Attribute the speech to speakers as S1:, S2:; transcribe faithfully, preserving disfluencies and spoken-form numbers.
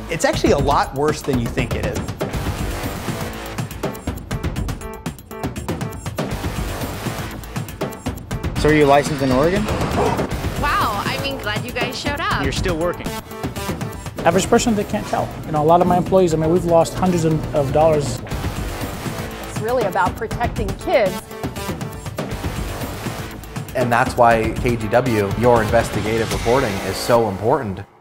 S1: It's actually a lot worse than you think it is.
S2: So are you licensed in Oregon?
S3: Wow, I mean, glad you guys showed up.
S2: You're still working.
S4: Average person, they can't tell. You know, a lot of my employees, I mean, we've lost hundreds of, of dollars.
S5: It's really about protecting kids.
S6: And that's why K G W, your investigative reporting, is so important.